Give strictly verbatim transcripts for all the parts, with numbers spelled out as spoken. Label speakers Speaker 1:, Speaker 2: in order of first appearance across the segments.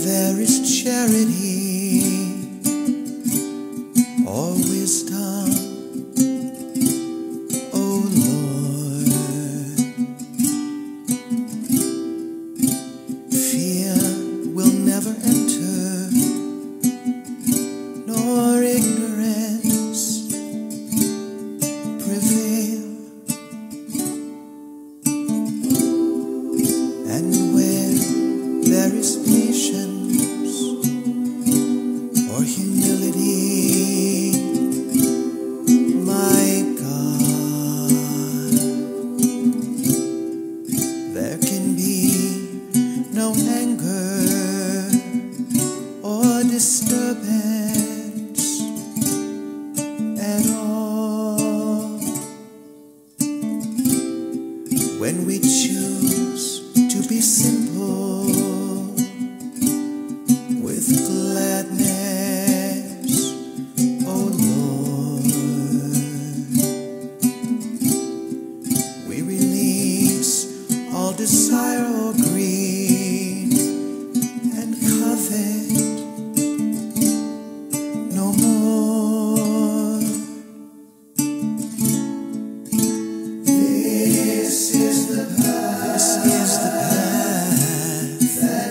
Speaker 1: there is charity or wisdom, oh Lord, fear will never enter, nor ignorance prevail. And where there is patience or humility, my God, there can be no anger or disturbance at all. When we choose to be simple with gladness, oh Lord, we release all desire or greed and covet no more. This is the path, this is the path that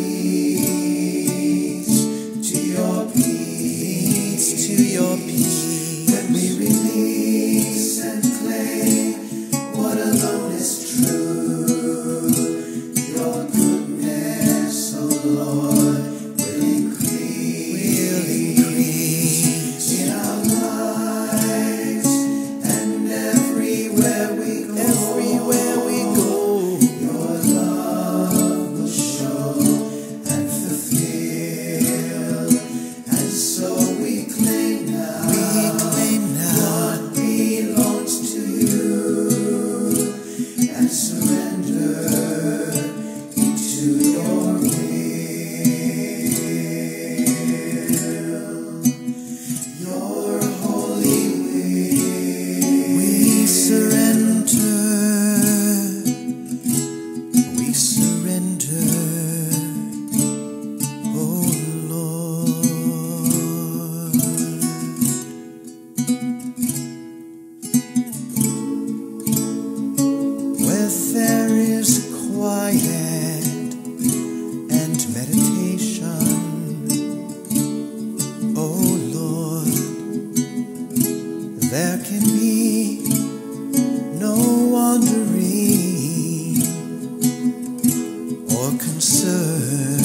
Speaker 1: leads to your peace, to your peace. When we release and claim what alone is true, your goodness, oh Lord, will increase, will increase in our lives and everywhere we go. Everywhere we go, your love will show and fulfill. And so we claim now, we claim now what belongs to you and surrender into your will, your holy will. We surrender, we surrender, oh Lord. Where there is quiet and meditation, oh Lord, there can be no wandering or concern.